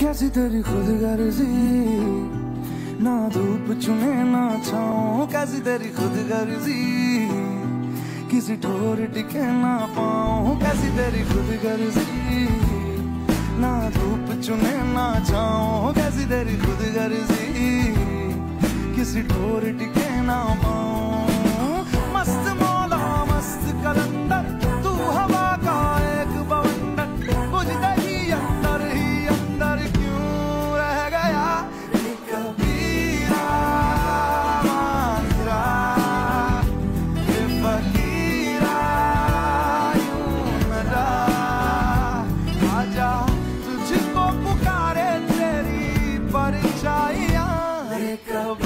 कैसी तेरी खुद गर्जी, ना धूप चुने ना छाऊं, कैसी तेरी खुद गर्जी, किसी ठोर टिके ना पाऊं, कैसी तेरी खुद गर्जी, ना धूप चुने ना छाऊं, कैसी तेरी खुद गर्जी, किसी ठोर टिके ना पाऊं। मस्त मौला मस्त कलंदर, तू हवा का एक बवंडर, बुझते ही अंदर क्यों रह गया कबीरा मांझरा ये फकीरा यूं मेरा। आजा तुझको पुकारे तेरी परछाइयां रे कबीरा।